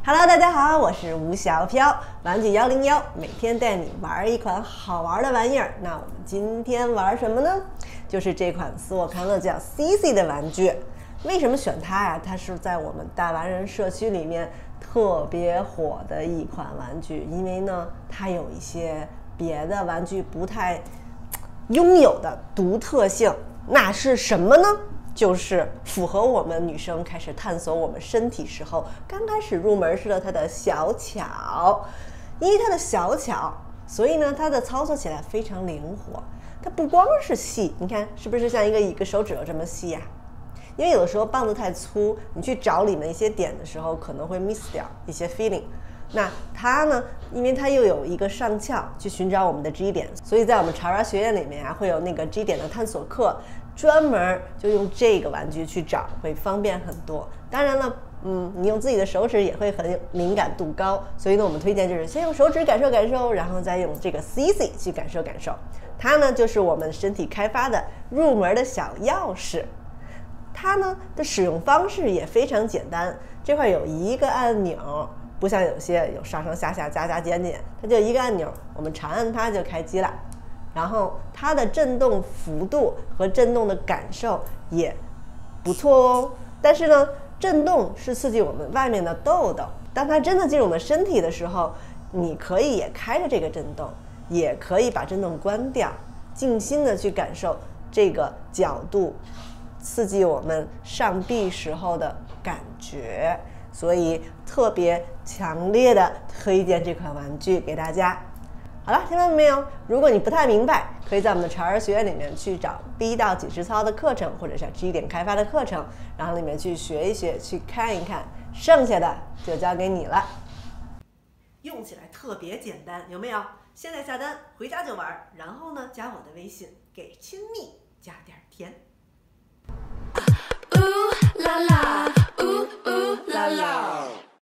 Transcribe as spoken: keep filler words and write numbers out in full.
Hello， 大家好，我是吴小飘，玩具幺零幺，每天带你玩一款好玩的玩意儿。那我们今天玩什么呢？就是这款斯沃康乐叫 C C 的玩具。为什么选它呀？它是在我们大完人社区里面特别火的一款玩具，因为呢，它有一些别的玩具不太拥有的独特性。那是什么呢？就是符合我们女生开始探索我们身体时候刚开始入门时的它的小巧，因为它的小巧，所以呢它的操作起来非常灵活。它不光是细，你看是不是像一个一个手指头这么细呀？因为有的时候棒子太粗，你去找里面一些点的时候可能会 miss 掉一些 feeling。那它呢，因为它又有一个上翘去寻找我们的 G 点，所以在我们潮玩学院里面啊，会有那个 G 点的探索课，专门就用这个玩具去找，会方便很多。当然了，嗯，你用自己的手指也会很敏感度高，所以呢，我们推荐就是先用手指感受感受，然后再用这个 C C 去感受感受。它呢，就是我们身体开发的入门的小钥匙。它呢的使用方式也非常简单，这块有一个按钮。不像有些有上上下下加加减减，它就一个按钮，我们长按它就开机了。然后它的震动幅度和震动的感受也不错哦。但是呢，震动是刺激我们外面的痘痘，当它真的进入我们身体的时候，你可以也开着这个震动，也可以把震动关掉，静心的去感受这个角度刺激我们上臂时候的感觉。所以特别强烈的推荐这款玩具给大家。好了，听到没有？如果你不太明白，可以在我们的潮儿学院里面去找 B 到几实操的课程，或者是 G 点开发的课程，然后里面去学一学，去看一看，剩下的就交给你了。用起来特别简单，有没有？现在下单，回家就玩，然后呢，加我的微信，给亲密加点甜。